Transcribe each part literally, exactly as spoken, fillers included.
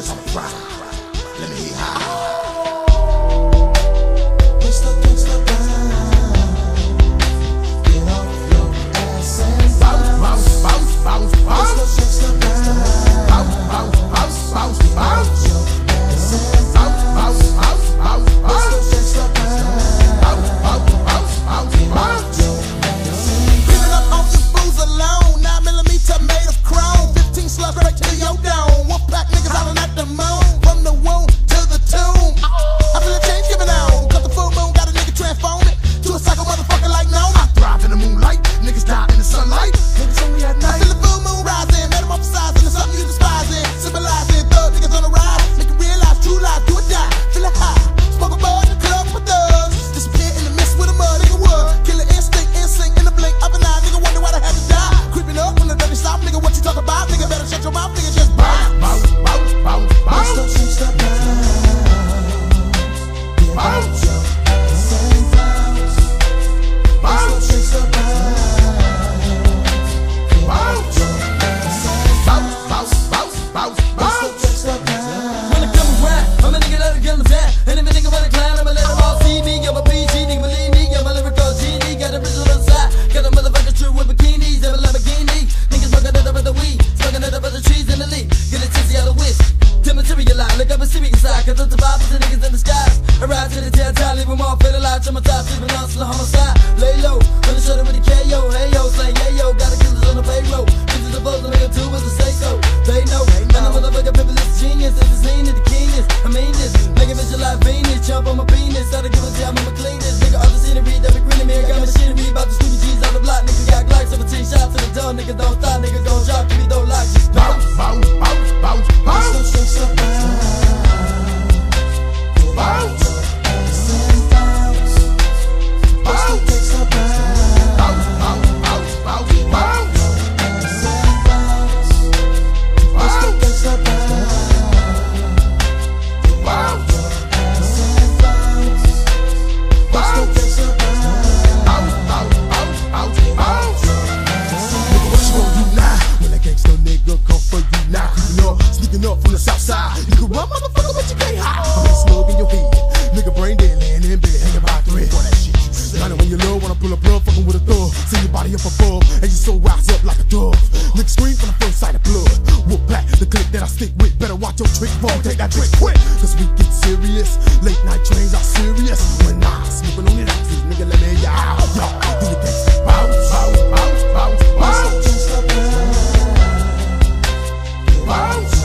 Cause I'm proud. Let me hear how. Homicide, lay low, when the shoulder with the K O, hey yo, say hey yo, gotta kill us on the payroll. This is the boss, nigga do as I say so. They know, man, I'm a motherfucker, people is genius. If it's lean, the keenness, I mean this. Make a bitch like Venus, jump on my penis. Gotta give a damn, I'ma clean this. Nigga, all the scenery, that be grinning me. Got machinery, about to sweep G's on the block. Nigga got Glock, seventeen shots to the door. Nigga don't stop, nigga don't drop, give me don't lock. Just bounce, bounce, bounce, bounce, bounce. Bounce. Up from the south side, you can run, motherfucker, but you can't hide. I'm in slug in your head, nigga brain dead, laying in bed, hanging by a thread. For that shit, got it when you love, wanna pull a plug, fucking with a thug. See your body up above, and your soul rise up like a dove. Nigga scream from the first sight of blood. Whoop back the click that I stick with. Better watch your trick, phone, take that trick quick. Cause we get serious, late night trains are serious. When I smoking on it, nigga, let me hear ya out. Yo, do your thing, bounce, bounce, bounce, bounce, bounce. Bounce.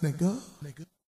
nigga. nigga.